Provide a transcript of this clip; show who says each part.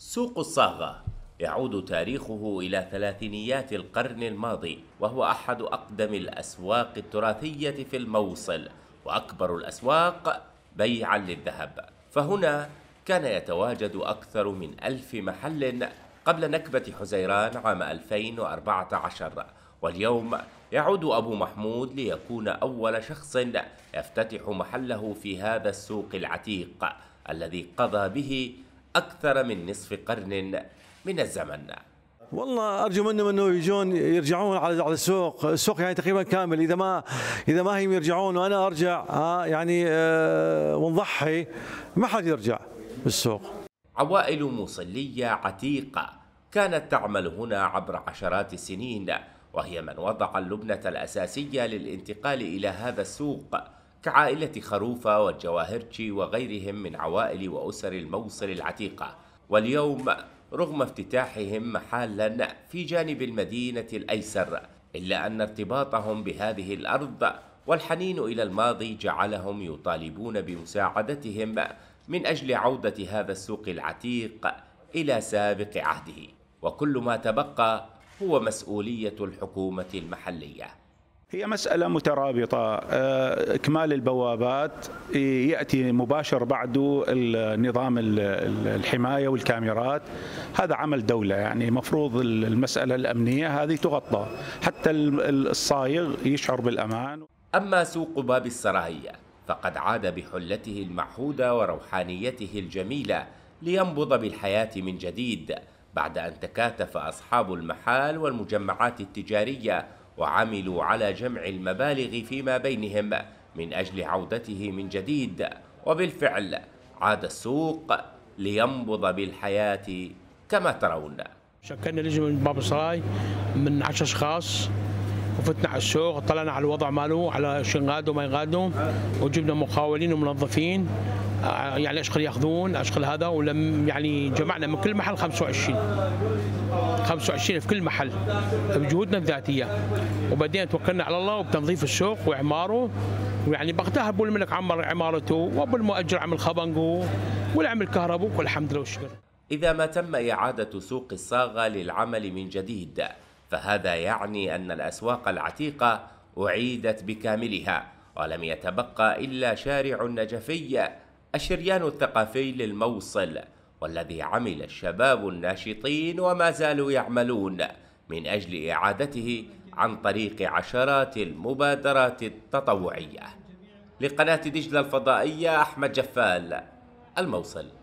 Speaker 1: سوق الصاغة يعود تاريخه إلى ثلاثينيات القرن الماضي، وهو أحد أقدم الأسواق التراثية في الموصل وأكبر الأسواق بيعا للذهب. فهنا كان يتواجد أكثر من 1000 محل قبل نكبة حزيران عام 2014، واليوم يعود أبو محمود ليكون أول شخص يفتتح محله في هذا السوق العتيق الذي قضى به أكثر من نصف قرن من الزمن.
Speaker 2: والله ارجو منهم انه يجون يرجعون على السوق يعني تقريبا كامل. اذا ما هم يرجعون وانا ارجع يعني ونضحي، ما حد يرجع بالسوق.
Speaker 1: عوائل موصلية عتيقة كانت تعمل هنا عبر عشرات السنين، وهي من وضع اللبنة الأساسية للانتقال إلى هذا السوق، كعائلة خروفة والجواهرجي وغيرهم من عوائل وأسر الموصل العتيقة. واليوم رغم افتتاحهم محالا في جانب المدينة الأيسر، إلا أن ارتباطهم بهذه الأرض والحنين إلى الماضي جعلهم يطالبون بمساعدتهم من أجل عودة هذا السوق العتيق إلى سابق عهده، وكل ما تبقى هو مسؤولية الحكومة المحلية.
Speaker 3: هي مسألة مترابطة. إكمال البوابات يأتي مباشر بعده نظام الحماية والكاميرات، هذا عمل دولة، يعني مفروض المسألة الأمنية هذه تغطى حتى الصايغ يشعر بالأمان.
Speaker 1: أما سوق باب السرايا فقد عاد بحلته المعهودة وروحانيته الجميلة لينبض بالحياة من جديد، بعد أن تكاتف أصحاب المحال والمجمعات التجارية وعملوا على جمع المبالغ فيما بينهم من أجل عودته من جديد. وبالفعل عاد السوق لينبض بالحياة كما ترون.
Speaker 4: شكلنا لجنة من باب السراي من 10 أشخاص، وفتنا على السوق، طلعنا على الوضع ماله، على شو ينغادوا وما ينغادوا، وجبنا مقاولين ومنظفين، يعني اشغال ياخذون اشغال هذا، ولم يعني جمعنا من كل محل 25 في كل محل بجهودنا الذاتيه، وبعدين توكلنا على الله وبتنظيف السوق واعماره، ويعني بغتها ابو الملك عمر عمارته، وابو المؤجر عمل خبنقه والعمل كهرباء، والحمد لله والشكر.
Speaker 1: إذا ما تم إعادة سوق الصاغة للعمل من جديد، فهذا يعني أن الأسواق العتيقة أعيدت بكاملها، ولم يتبقى إلا شارع النجفي الشريان الثقافي للموصل، والذي عمل الشباب الناشطين وما زالوا يعملون من أجل إعادته عن طريق عشرات المبادرات التطوعية. لقناة دجلة الفضائية، أحمد جفال، الموصل.